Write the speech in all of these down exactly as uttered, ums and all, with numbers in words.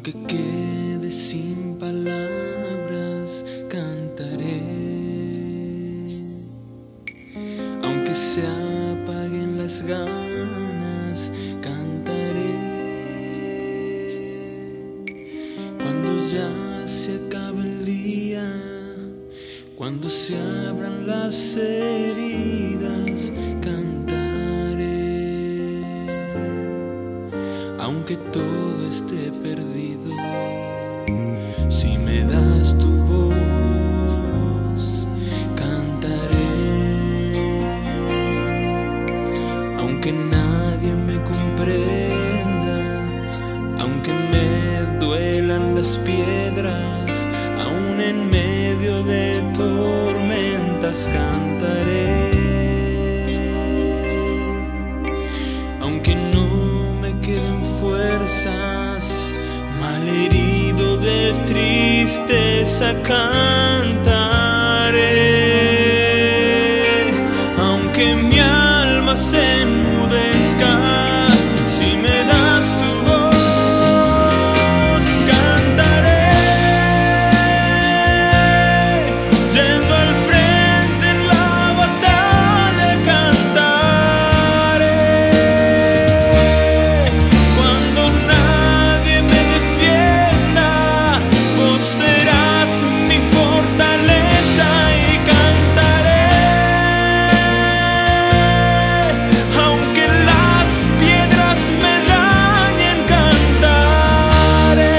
Aunque quede sin palabras, cantaré. Aunque se apaguen las ganas, cantaré. Cuando ya se acabe el día, cuando se abran las heridas, cantaré. Aunque todo esté perdido, si me das tu voz, cantaré. Aunque nadie me comprenda, aunque me duelan las piedras, aún en medio de tormentas cantaré. Aunque no me queden fuerzas, malherido de tristeza cantaré. Aunque mi alma se enmudezca, si me das tu voz, cantaré. Yendo al frente en la batalla, cantaré. Cuando nadie me defienda, vos serás mi fortaleza y cantaré. Aunque las piedras me dañen, cantaré.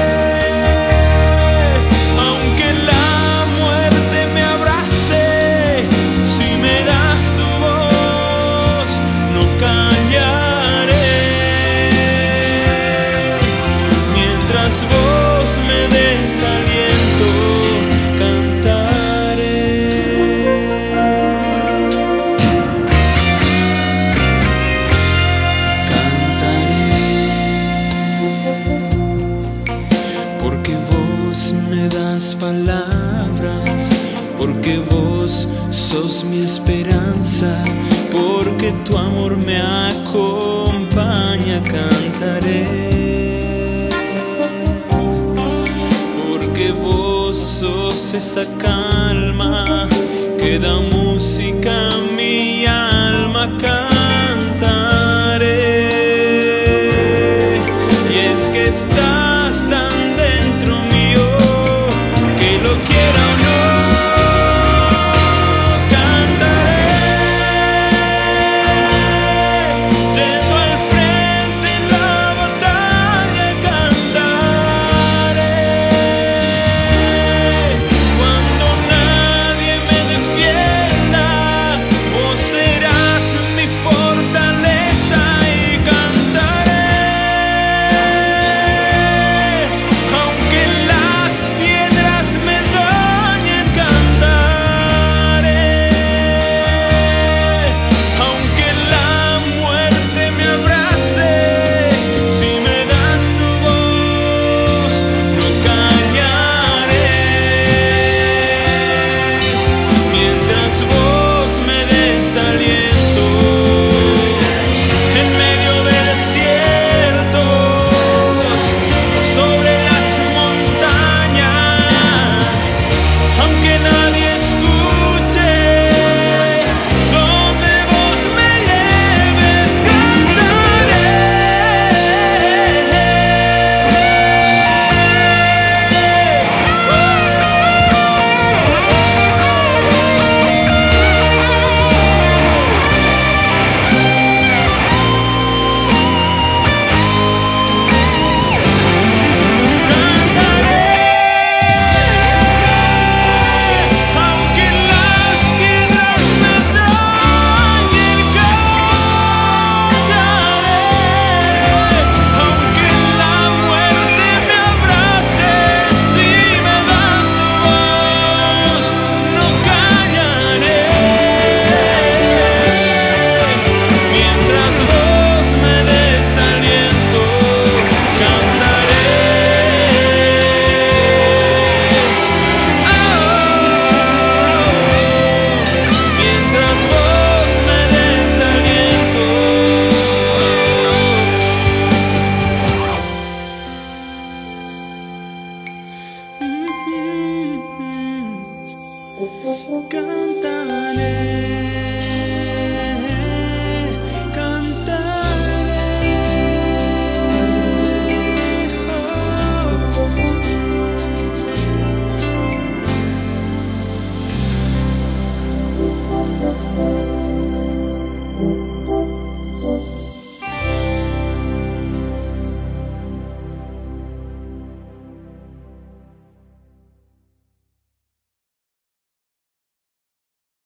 Aunque la muerte me abrace, si me das tu voz, no callaré. Mientras vos me des aliento, cantaré. Cantaré. Porque vos me das palabras, porque vos sos mi esperanza, porque tu amor me acompaña, cantaré. Porque vos sos esa calma que da música a mi alma, cantaré. Y es que estás tan dentro mío, que lo quiera o no, cantaré. Yendo al frente en la batalla, cantaré. Cuando nadie me defienda, cantaré.